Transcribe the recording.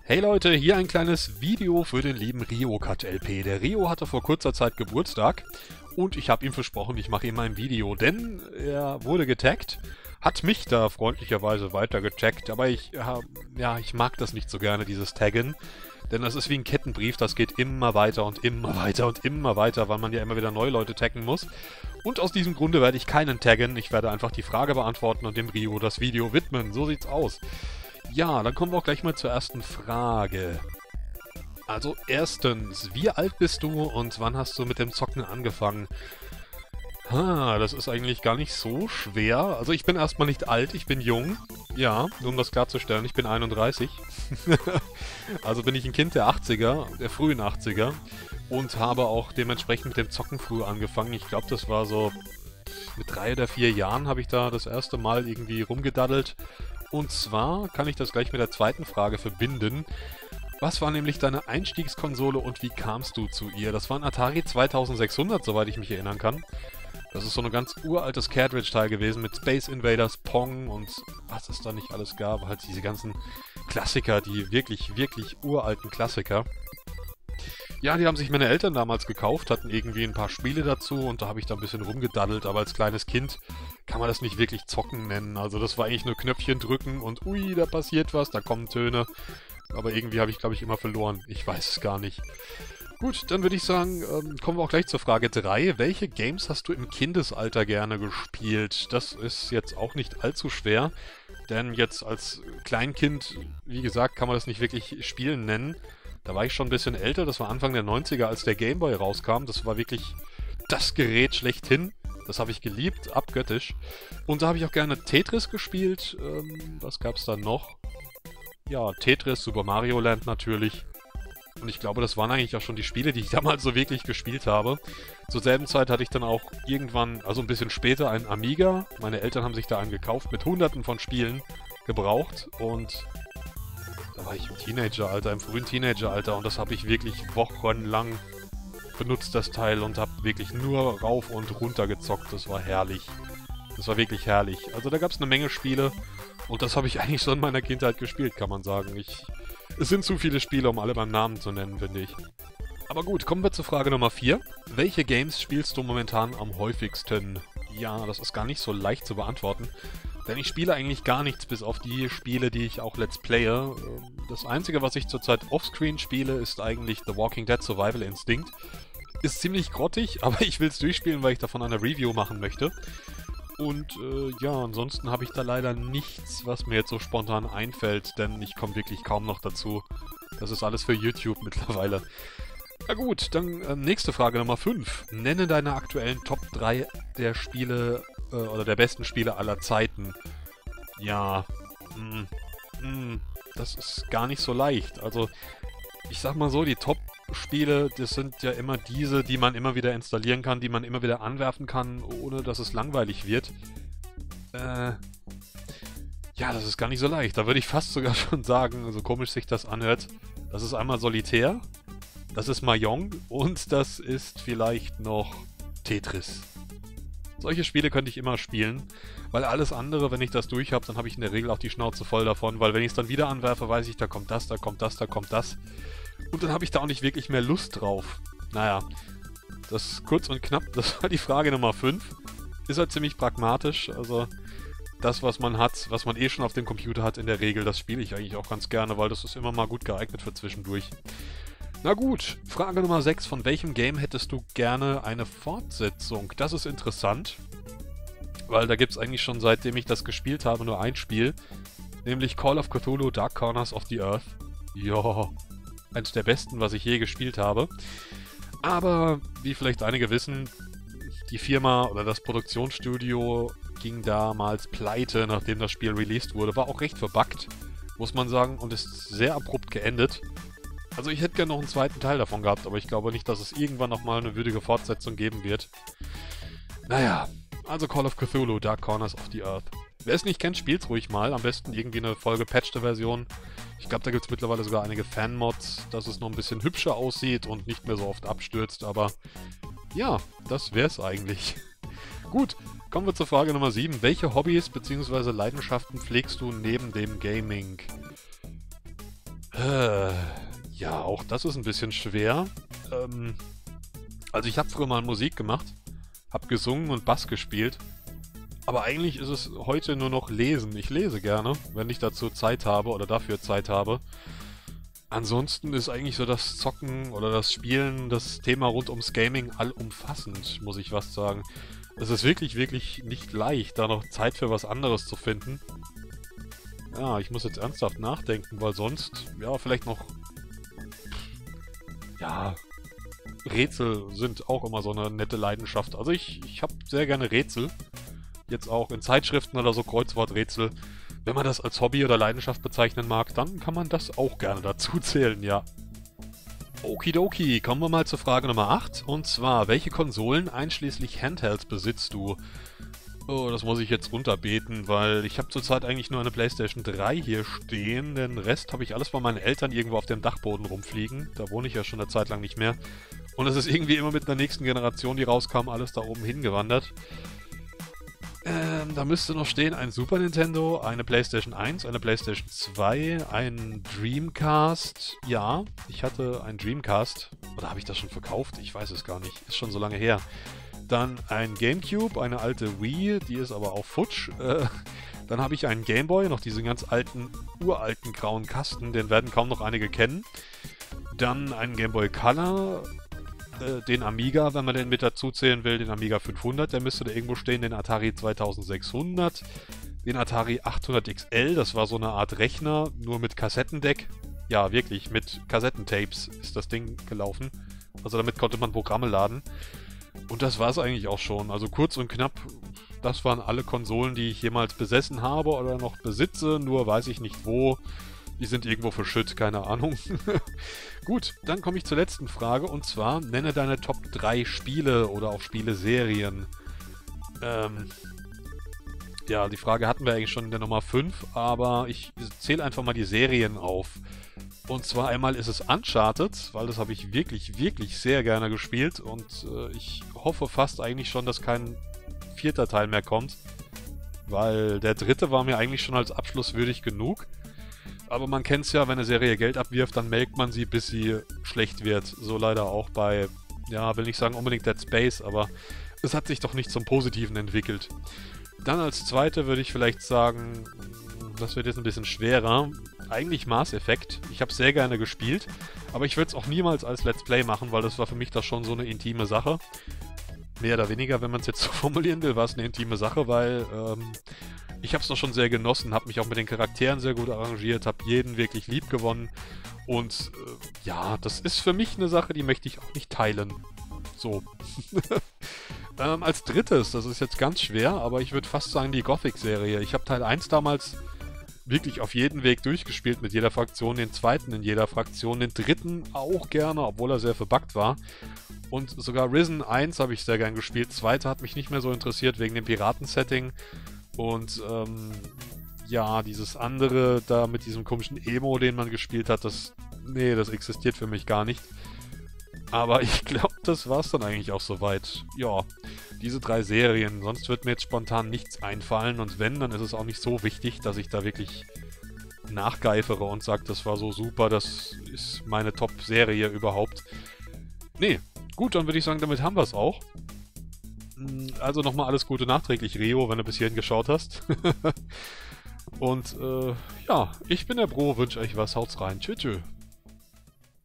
Hey Leute, hier ein kleines Video für den lieben Rio-Cut LP. Der Rio hatte vor kurzer Zeit Geburtstag und ich habe ihm versprochen, ich mache ihm ein Video, denn er wurde getaggt, hat mich da freundlicherweise weiter getaggt, aber ich mag das nicht so gerne, dieses Taggen, denn das ist wie ein Kettenbrief, das geht immer weiter und immer weiter und immer weiter, weil man ja immer wieder neue Leute taggen muss. Und aus diesem Grunde werde ich keinen taggen, ich werde einfach die Frage beantworten und dem Rio das Video widmen, so sieht's aus. Ja, dann kommen wir auch gleich mal zur ersten Frage. Also erstens, wie alt bist du und wann hast du mit dem Zocken angefangen? Das ist eigentlich gar nicht so schwer. Also ich bin erstmal nicht alt, ich bin jung. Ja, nur um das klarzustellen, ich bin 31. Also bin ich ein Kind der 80er, der frühen 80er. Und habe auch dementsprechend mit dem Zocken früh angefangen. Ich glaube, das war so mit 3 oder 4 Jahren habe ich da das erste Mal irgendwie rumgedaddelt. Und zwar kann ich das gleich mit der zweiten Frage verbinden. Was war nämlich deine Einstiegskonsole und wie kamst du zu ihr? Das war ein Atari 2600, soweit ich mich erinnern kann. Das ist so ein ganz uraltes Cartridge-Teil gewesen mit Space Invaders, Pong und was es da nicht alles gab. Halt diese ganzen Klassiker, die wirklich, wirklich uralten Klassiker. Ja, die haben sich meine Eltern damals gekauft, hatten irgendwie ein paar Spiele dazu und da habe ich da ein bisschen rumgedaddelt, aber als kleines Kind kann man das nicht wirklich zocken nennen. Also das war eigentlich nur Knöpfchen drücken und ui, da passiert was, da kommen Töne. Aber irgendwie habe ich, glaube ich, immer verloren. Ich weiß es gar nicht. Gut, dann würde ich sagen, kommen wir auch gleich zur Frage 3. Welche Games hast du im Kindesalter gerne gespielt? Das ist jetzt auch nicht allzu schwer, denn jetzt als Kleinkind, wie gesagt, kann man das nicht wirklich Spielen nennen. Da war ich schon ein bisschen älter, das war Anfang der 90er, als der Game Boy rauskam. Das war wirklich das Gerät schlechthin. Das habe ich geliebt, abgöttisch. Und da habe ich auch gerne Tetris gespielt. Was gab es da noch? Ja, Tetris, Super Mario Land natürlich. Und ich glaube, das waren eigentlich auch schon die Spiele, die ich damals so wirklich gespielt habe. Zur selben Zeit hatte ich dann auch irgendwann, also ein bisschen später, einen Amiga. Meine Eltern haben sich da einen gekauft, mit hunderten von Spielen gebraucht. Und da war ich im Teenageralter, im frühen Teenageralter. Und das habe ich wirklich wochenlang benutzt, das Teil. Und habe wirklich nur rauf und runter gezockt. Das war herrlich. Das war wirklich herrlich. Also da gab es eine Menge Spiele. Und das habe ich eigentlich schon in meiner Kindheit gespielt, kann man sagen. Es sind zu viele Spiele, um alle beim Namen zu nennen, finde ich. Aber gut, kommen wir zur Frage Nummer 4. Welche Games spielst du momentan am häufigsten? Ja, das ist gar nicht so leicht zu beantworten. Denn ich spiele eigentlich gar nichts, bis auf die Spiele, die ich auch let's playe. Das Einzige, was ich zurzeit offscreen spiele, ist eigentlich The Walking Dead Survival Instinct. Ist ziemlich grottig, aber ich will es durchspielen, weil ich davon eine Review machen möchte. Und ja, ansonsten habe ich da leider nichts, was mir jetzt so spontan einfällt, denn ich komme wirklich kaum noch dazu. Das ist alles für YouTube mittlerweile. Na gut, dann nächste Frage Nummer 5. Nenne deine aktuellen Top 3 der Spiele oder der besten Spiele aller Zeiten. Ja, das ist gar nicht so leicht. Also, ich sag mal so, die Top-Spiele, das sind ja immer diese, die man immer wieder installieren kann, die man immer wieder anwerfen kann, ohne dass es langweilig wird. Ja, das ist gar nicht so leicht. Da würde ich fast sogar schon sagen, so komisch sich das anhört, das ist einmal Solitär, das ist Mahjong und das ist vielleicht noch Tetris. Solche Spiele könnte ich immer spielen, weil alles andere, wenn ich das durch habe, dann habe ich in der Regel auch die Schnauze voll davon, weil wenn ich es dann wieder anwerfe, weiß ich, da kommt das, da kommt das, da kommt das. Und dann habe ich da auch nicht wirklich mehr Lust drauf. Naja, das kurz und knapp, das war die Frage Nummer 5. Ist halt ziemlich pragmatisch, also das, was man hat, was man eh schon auf dem Computer hat in der Regel, das spiele ich eigentlich auch ganz gerne, weil das ist immer mal gut geeignet für zwischendurch. Na gut, Frage Nummer 6. Von welchem Game hättest du gerne eine Fortsetzung? Das ist interessant, weil da gibt es eigentlich schon, seitdem ich das gespielt habe, nur ein Spiel, nämlich Call of Cthulhu Dark Corners of the Earth. Ja, eines der besten, was ich je gespielt habe. Aber, wie vielleicht einige wissen, die Firma oder das Produktionsstudio ging damals pleite, nachdem das Spiel released wurde. War auch recht verbuggt, muss man sagen, und ist sehr abrupt geendet. Also ich hätte gerne noch einen zweiten Teil davon gehabt, aber ich glaube nicht, dass es irgendwann nochmal eine würdige Fortsetzung geben wird. Naja, also Call of Cthulhu Dark Corners of the Earth. Wer es nicht kennt, spielt's ruhig mal. Am besten irgendwie eine voll gepatchte Version. Ich glaube, da gibt es mittlerweile sogar einige Fan-Mods, dass es noch ein bisschen hübscher aussieht und nicht mehr so oft abstürzt, aber ja, das wär's eigentlich. Gut, kommen wir zur Frage Nummer 7. Welche Hobbys bzw. Leidenschaften pflegst du neben dem Gaming? Äh, ja, auch das ist ein bisschen schwer. Also ich habe früher mal Musik gemacht, habe gesungen und Bass gespielt. Aber eigentlich ist es heute nur noch Lesen. Ich lese gerne, wenn ich dazu Zeit habe oder dafür Zeit habe. Ansonsten ist eigentlich so das Zocken oder das Spielen, das Thema rund ums Gaming allumfassend, muss ich was sagen. Es ist wirklich, wirklich nicht leicht, da noch Zeit für was anderes zu finden. Ja, ich muss jetzt ernsthaft nachdenken, weil sonst, ja, vielleicht noch, ja, Rätsel sind auch immer so eine nette Leidenschaft. Also ich habe sehr gerne Rätsel. Jetzt auch in Zeitschriften oder so Kreuzworträtsel. Wenn man das als Hobby oder Leidenschaft bezeichnen mag, dann kann man das auch gerne dazu zählen, ja. Okidoki, kommen wir mal zur Frage Nummer 8. Und zwar, welche Konsolen einschließlich Handhelds besitzt du? Oh, das muss ich jetzt runterbeten, weil ich habe zurzeit eigentlich nur eine PlayStation 3 hier stehen. Den Rest habe ich alles bei meinen Eltern irgendwo auf dem Dachboden rumfliegen. Da wohne ich ja schon eine Zeit lang nicht mehr. Und es ist irgendwie immer mit einer nächsten Generation, die rauskam, alles da oben hingewandert. Da müsste noch stehen ein Super Nintendo, eine PlayStation 1, eine PlayStation 2, ein Dreamcast. Ja, ich hatte einen Dreamcast. Oder habe ich das schon verkauft? Ich weiß es gar nicht. Ist schon so lange her. Dann ein Gamecube, eine alte Wii, die ist aber auch futsch. Dann habe ich einen Gameboy, noch diesen ganz alten, uralten grauen Kasten, den werden kaum noch einige kennen. Dann einen Gameboy Color, den Amiga, wenn man den mit dazu zählen will, den Amiga 500, der müsste da irgendwo stehen, den Atari 2600, den Atari 800 XL, das war so eine Art Rechner, nur mit Kassettendeck. Ja, wirklich, mit Kassettentapes ist das Ding gelaufen. Also damit konnte man Programme laden. Und das war es eigentlich auch schon. Also kurz und knapp, das waren alle Konsolen, die ich jemals besessen habe oder noch besitze, nur weiß ich nicht wo. Die sind irgendwo verschütt, keine Ahnung. Gut, dann komme ich zur letzten Frage und zwar, nenne deine Top 3 Spiele oder auch Spieleserien. Ja, die Frage hatten wir eigentlich schon in der Nummer 5, aber ich zähle einfach mal die Serien auf. Und zwar einmal ist es Uncharted, weil das habe ich wirklich, wirklich sehr gerne gespielt und ich hoffe fast eigentlich schon, dass kein 4. Teil mehr kommt, weil der 3. war mir eigentlich schon als Abschluss würdig genug. Aber man kennt es ja, wenn eine Serie Geld abwirft, dann melkt man sie, bis sie schlecht wird. So leider auch bei, ja, will nicht sagen unbedingt Dead Space, aber es hat sich doch nicht zum Positiven entwickelt. Dann als zweite würde ich vielleicht sagen, das wird jetzt ein bisschen schwerer, eigentlich Mass Effect. Ich habe es sehr gerne gespielt, aber ich würde es auch niemals als Let's Play machen, weil das war für mich da schon so eine intime Sache. Mehr oder weniger, wenn man es jetzt so formulieren will, war es eine intime Sache, weil ich habe es doch schon sehr genossen, habe mich auch mit den Charakteren sehr gut arrangiert, habe jeden wirklich lieb gewonnen und ja, das ist für mich eine Sache, die möchte ich auch nicht teilen. So. Als drittes, das ist jetzt ganz schwer, aber ich würde fast sagen die Gothic-Serie. Ich habe Teil 1 damals wirklich auf jeden Weg durchgespielt mit jeder Fraktion, den zweiten in jeder Fraktion, den dritten auch gerne, obwohl er sehr verbuggt war. Und sogar Risen 1 habe ich sehr gern gespielt, zweite hat mich nicht mehr so interessiert wegen dem Piraten-Setting. Und ja, dieses andere da mit diesem komischen Emo, den man gespielt hat, das existiert für mich gar nicht. Aber ich glaube, das war's dann eigentlich auch soweit. Ja, diese 3 Serien, sonst wird mir jetzt spontan nichts einfallen und wenn, dann ist es auch nicht so wichtig, dass ich da wirklich nachgeifere und sage, das war so super, das ist meine Top-Serie überhaupt. Nee, gut, dann würde ich sagen, damit haben wir es auch. Also nochmal alles Gute nachträglich, Rio, wenn du bis hierhin geschaut hast. Und ja, ich bin der Bro, wünsche euch was, haut's rein. Tschüss, tschüss.